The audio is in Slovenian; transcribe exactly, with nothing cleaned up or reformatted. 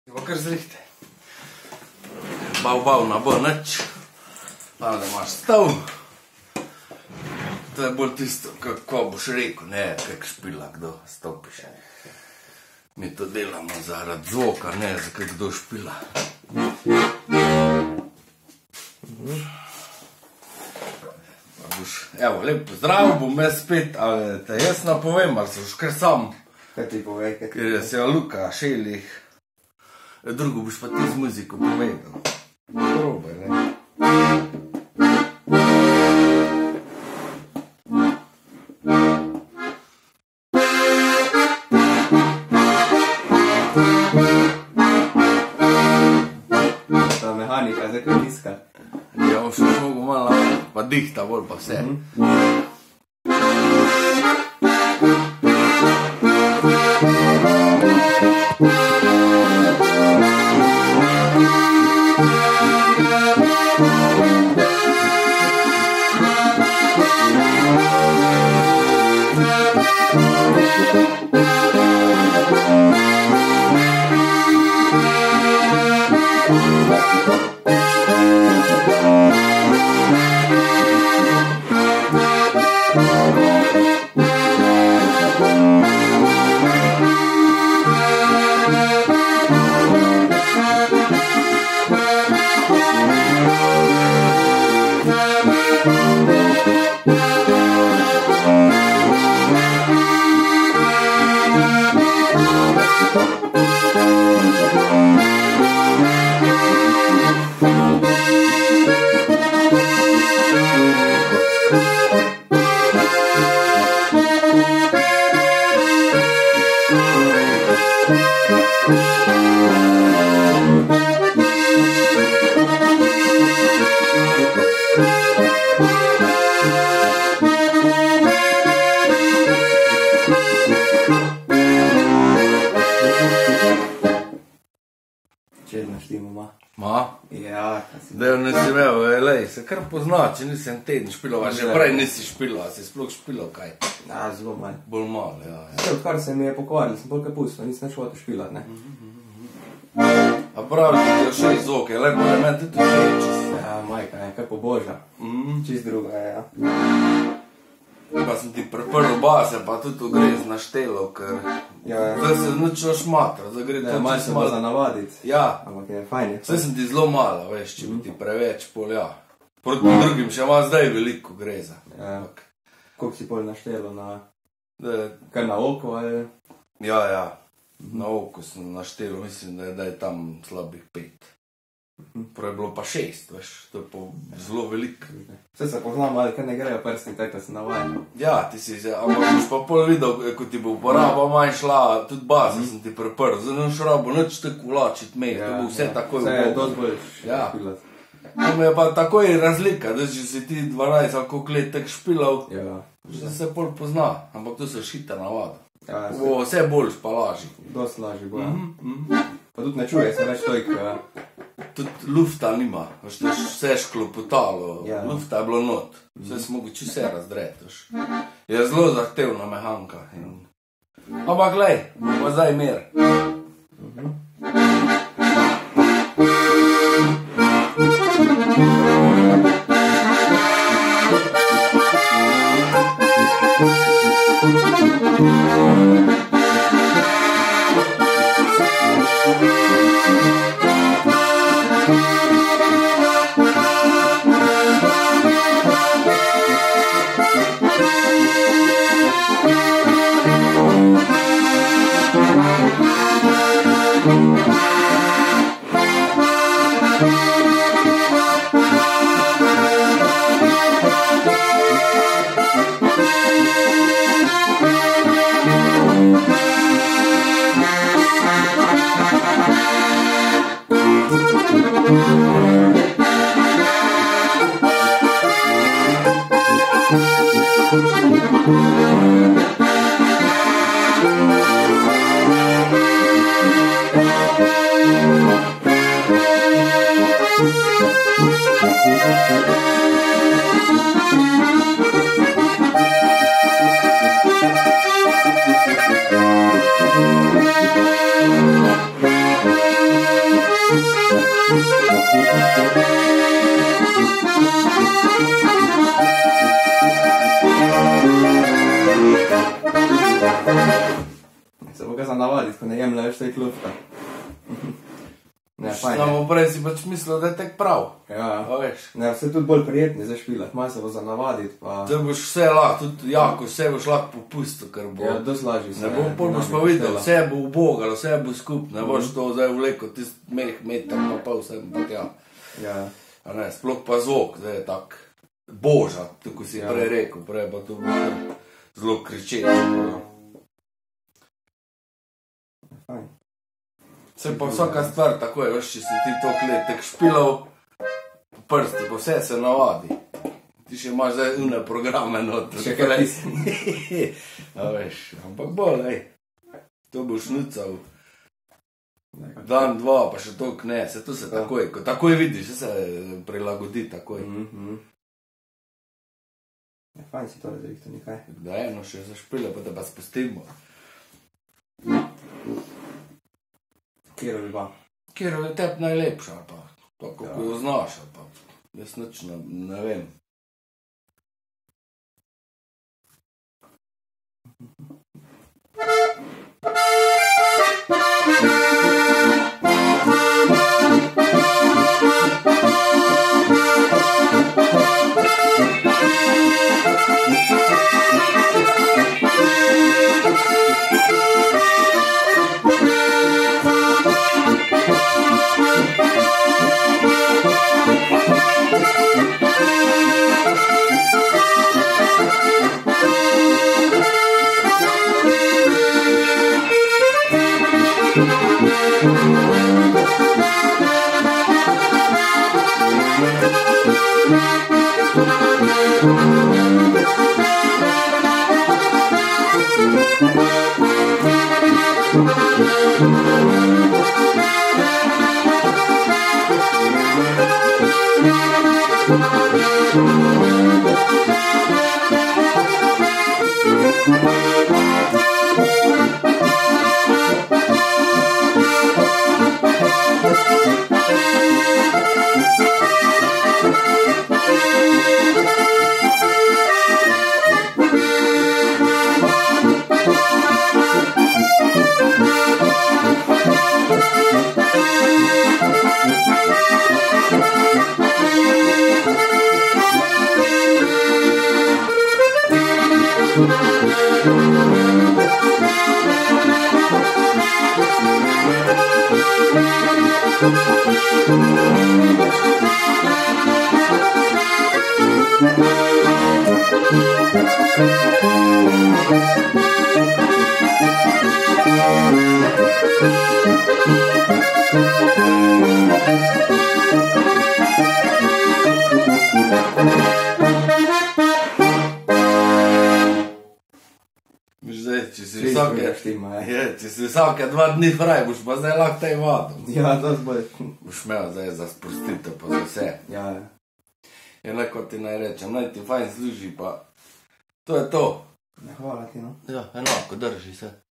Pa kar zrihte. Bav, bav, na bo nič. Tale imaš stav. To je bolj tisto, kako boš rekel, ne, kak špila, kdo stopiš. Mi to delamo zaradi zvoka, ne, za kak kdo špila. Evo, lep pozdrav, bom jaz spet, ali te jaz napovem, ali se boš kar sam. Kaj ti povej, kaj ti povej? Ker jaz je Luka Šelih. Drugo boš pa ti z muziko povedal. Probaj, ne? Ta mehanika je zdaj kaj tiska. Ja, bom še mogo malo, pa dihta bolj pa vse. Čedno štimo ma. Ma? Ja, kaj si... Da jo nisi imel, lej, se kar pozna, če nisem teden špilov, a že prej nisi špilov, a si sploh špilov kaj? Ja, zelo manj. Bolj malo, ja. Vse, odkar se mi je pokvaril, sem bolj kaj pustil, nisem več hotel špilat, ne? A pravi, ti je še izvok, je lepo, da meni tudi všeč. Ja, majka, ne, kaj poboža. Čist druga je, ja. Pa sem ti preprl base, pa tudi grez na štelo, ker... Zdaj se nič ne šmatra, zdaj gre to malo se malo navaditi. Ja. Ampak je fajn. Vse sem ti zelo malo, veš, če bi ti preveč pol, ja. Proti drugim še ima zdaj veliko greza. Ja. Koliko si pol naštelo na... Kar na oko, ali... Ja, ja. Na oko sem naštelo, mislim, da je tam slabih pet. Prvo je bilo pa šest, veš, to je pa zelo veliko. Vse se poznam, ali kar ne grejo prstni, tako da se navajajo. Ja, ti si se, ampak boš pa pol videl, ko ti bo uporaba manj šla, tudi baza sem ti preprl, zdaj ne boš rabo nič tako vlačit med, to bo vse takoj v boku. Vse je dosti bolj špilat. Tam je pa takoj razlika, da če si ti dvanajst ali koliko let tak špilal, že se pol pozna, ampak to se šita navada. Bo vse boljš pa lažji. Dosti lažji bo, ja. Pa tudi ne čuje se več tojk... Tudi lufta nima, veš, to je vse šklopotalo, lufta je bilo not, vse si mogo čisto vse razdreti, veš. Je zelo zahtevna mehanka. Ampak glej, pa zdaj mer. Thank you. Se bo ga za navaditi, ko ne jemlješ tej klufta. Ne, fajn. Samo prej si pač mislil, da je tek prav. Ja. A veš. Ne, vse tudi bolj prijetni za špilat, malo se bo za navaditi, pa... Te boš vse lahko, tudi jako, vse boš lahko popustil, ker bo... Ja, dosti lažji se. Ne bo, pol boš pa videl, vse bo ubogalo, vse bo skup, ne boš to zdaj vleko, tist meh, metak, pa pa vse, pa tja. Ja. A ne, sploh pa zvok, da je tak boža, tako si prej rekel, prej pa to bo zelo kričeč. Fajn. Se pa vsaka stvar tako je, veš, če si ti to kletek špilal po prsti, pa vse se navadi. Ti še imaš zdaj une programe noter. Še kaj ti. A veš, ampak bolj, ej, to boš nucal. Dan, dva, pa še toliko ne, se to se takoj, ko takoj vidiš, se prilagodi takoj. Ja, fajn si to razrihto nekaj. Da eno še zašpile, pa da pa spustimo. Kjero bi pa? Kjero je tep najlepša, pa tako, ko jo znaš, pa jaz nič ne, ne vem. Če si vsake dva dni fraj, boš pa zdaj lahko taj vadil. Ja, to zboj. Boš imel zdaj za sprostitev pa za vse. Ja, ja. Je neko ti naj rečem, naj ti fajn služi pa to je to. Hvala ti, no. Ja, enako, drži se.